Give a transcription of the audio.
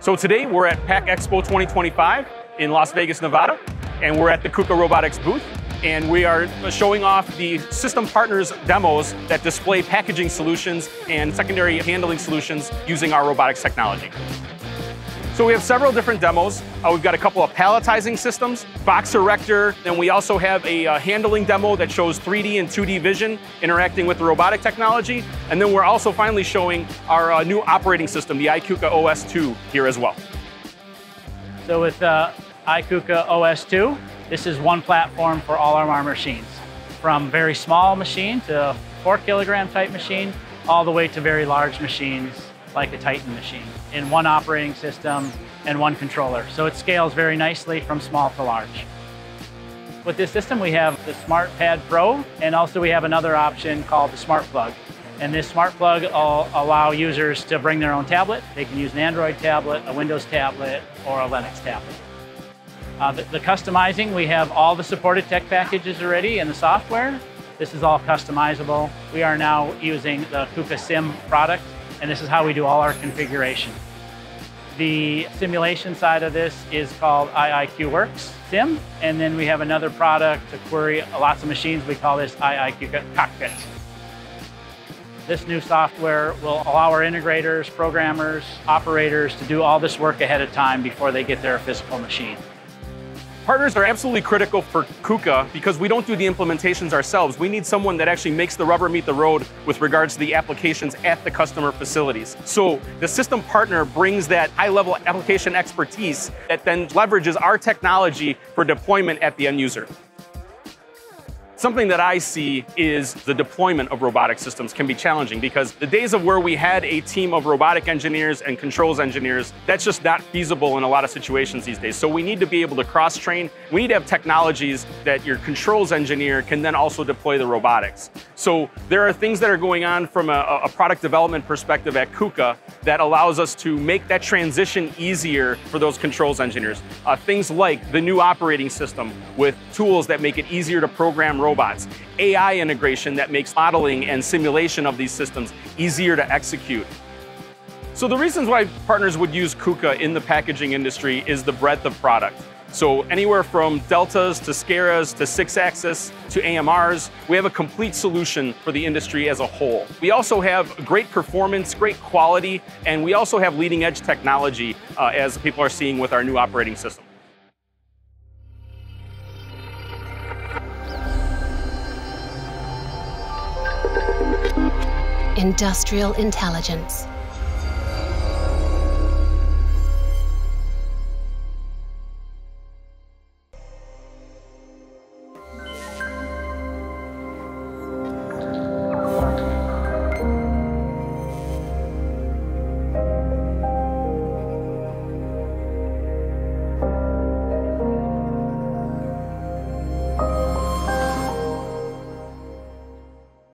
So today we're at PACK EXPO 2025 in Las Vegas, Nevada, and we're at the KUKA Robotics booth. And we are showing off the system partners demos that display packaging solutions and secondary handling solutions using our robotics technology. So we have several different demos. We've got a couple of palletizing systems, box erector, and we also have a handling demo that shows 3D and 2D vision interacting with the robotic technology. And then we're also finally showing our new operating system, the iiQWorks OS 2 here as well. So with iiQWorks OS 2, this is one platform for all our machines, from very small machine to 4 kilogram type machine, all the way to very large machines like a Titan machine, in one operating system and one controller. So it scales very nicely from small to large. With this system, we have the Smart Pad Pro, and also we have another option called the Smart Plug. And this Smart Plug will allow users to bring their own tablet. They can use an Android tablet, a Windows tablet, or a Linux tablet. The customizing, we have all the supported tech packages already in the software. This is all customizable. We are now using the KUKA Sim product, and this is how we do all our configuration. The simulation side of this is called iiQWorks Sim, and then we have another product to query lots of machines. We call this iiQWorks Cockpit. This new software will allow our integrators, programmers, operators to do all this work ahead of time before they get their physical machine. Partners are absolutely critical for KUKA because we don't do the implementations ourselves. We need someone that actually makes the rubber meet the road with regards to the applications at the customer facilities. So the system partner brings that high-level application expertise that then leverages our technology for deployment at the end user. Something that I see is the deployment of robotic systems can be challenging because the days of where we had a team of robotic engineers and controls engineers, that's just not feasible in a lot of situations these days. So we need to be able to cross-train. We need to have technologies that your controls engineer can then also deploy the robotics. So there are things that are going on from a product development perspective at KUKA that allows us to make that transition easier for those controls engineers. Things like the new operating system with tools that make it easier to program robots, AI integration that makes modeling and simulation of these systems easier to execute. So the reasons why partners would use KUKA in the packaging industry is the breadth of product. So anywhere from deltas to scaras to 6-axis to AMRs, we have a complete solution for the industry as a whole. We also have great performance, great quality, and we also have leading edge technology as people are seeing with our new operating system. Industrial intelligence.